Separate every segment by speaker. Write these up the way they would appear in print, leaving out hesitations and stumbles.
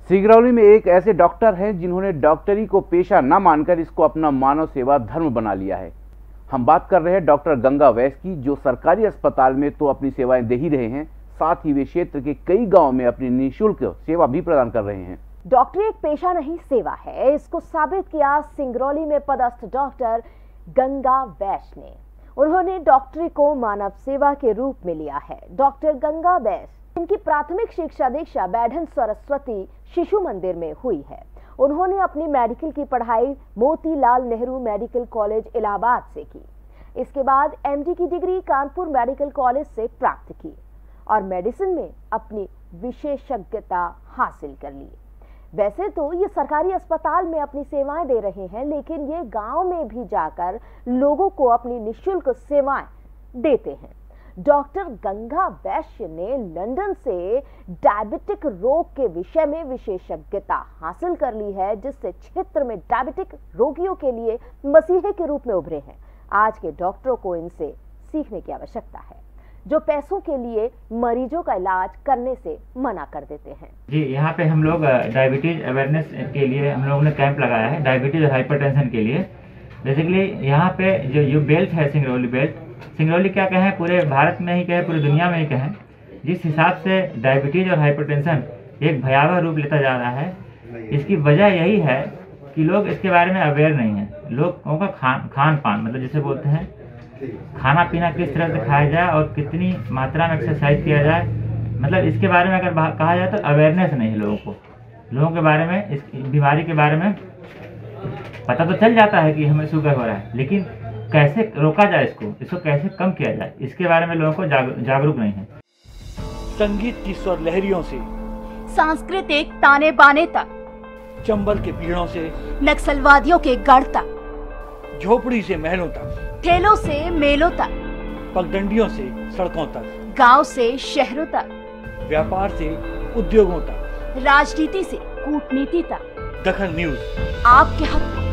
Speaker 1: सिंगरौली में एक ऐसे डॉक्टर हैं जिन्होंने डॉक्टरी को पेशा न मानकर इसको अपना मानव सेवा धर्म बना लिया है। हम बात कर रहे हैं डॉक्टर गंगा वैश्य की, जो सरकारी अस्पताल में तो अपनी सेवाएं दे ही रहे हैं, साथ ही वे क्षेत्र के कई गांव में अपनी निःशुल्क सेवा भी प्रदान कर रहे हैं।
Speaker 2: डॉक्टरी एक पेशा नहीं सेवा है, इसको साबित किया सिंगरौली में पदस्थ डॉक्टर गंगा वैश्य ने। उन्होंने डॉक्टरी को मानव सेवा के रूप में लिया है। डॉक्टर गंगा वैश्य, इनकी प्राथमिक शिक्षा दीक्षा बैढन सरस्वती शिशु मंदिर में हुई है। उन्होंने अपनी मेडिकल की पढ़ाई मोतीलाल नेहरू मेडिकल कॉलेज इलाहाबाद से की। इसके बाद एमडी की डिग्री कानपुर मेडिकल कॉलेज से प्राप्त की और मेडिसिन में अपनी विशेषज्ञता हासिल कर ली। वैसे तो ये सरकारी अस्पताल में अपनी सेवाएं दे रहे हैं, लेकिन ये गांव में भी जाकर लोगों को अपनी निःशुल्क सेवाएं देते हैं। डॉक्टर गंगा वैश्य ने लंदन से डायबिटिक रोग के विषय में विशेषज्ञता हासिल कर ली है, जिससे क्षेत्र में डायबिटिक रोगियों के लिए मसीहे के रूप में उभरे हैं। आज के डॉक्टरों को इनसे सीखने की आवश्यकता है, जो पैसों के लिए मरीजों का इलाज करने से मना कर देते हैं।
Speaker 3: जी, यहाँ पे हम लोग डायबिटीज अवेयरनेस के लिए हम लोगों ने कैंप लगाया है, डायबिटीज और हाइपरटेंशन के लिए। बेसिकली यहाँ पे जो बेल्ट है, सिंगरौली बेल्ट, सिंगरौली क्या कहें, पूरे भारत में ही कहें, पूरी दुनिया में ही कहें, जिस हिसाब से डायबिटीज और हाइपरटेंशन एक भयावह रूप लेता जा रहा है, इसकी वजह यही है कि लोग इसके बारे में अवेयर नहीं है। लोगों का खान पान, मतलब जिसे बोलते हैं खाना पीना, किस तरह से खाया जाए और कितनी मात्रा में एक्सरसाइज किया जाए, मतलब इसके बारे में अगर कहा जाए तो अवेयरनेस नहीं है लोगों को। लोगों के बारे में, इस बीमारी के बारे में पता तो चल जाता है कि हमें शुगर हो रहा है, लेकिन कैसे रोका जाए, इसको कैसे कम किया जाए, इसके बारे में लोगों को जागरूक नहीं है।
Speaker 4: संगीत की स्वर लहरियों से
Speaker 5: सांस्कृतिक ताने बाने तक,
Speaker 4: चंबल के पीड़ों से
Speaker 5: नक्सलवादियों के गढ़ तक,
Speaker 4: झोपड़ी से महलों तक,
Speaker 5: ठेलों से मेलों तक,
Speaker 4: पगडंडियों से सड़कों तक,
Speaker 5: गांव से शहरों तक,
Speaker 4: व्यापार से उद्योगों तक,
Speaker 5: राजनीति से कूटनीति तक,
Speaker 4: दखल न्यूज
Speaker 5: आपके हक में।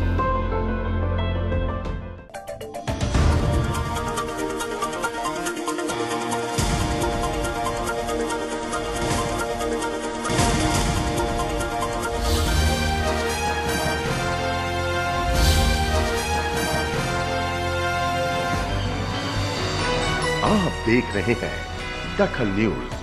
Speaker 6: आप देख रहे हैं दखल न्यूज।